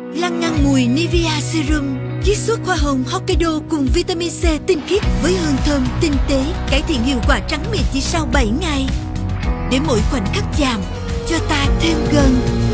Lăn ngăn mùi Nivea Serum, chiết xuất hoa hồng Hokkaido cùng vitamin C tinh khiết với hương thơm tinh tế, cải thiện hiệu quả trắng mịn chỉ sau 7 ngày. Để mỗi khoảnh khắc chạm cho ta thêm gần.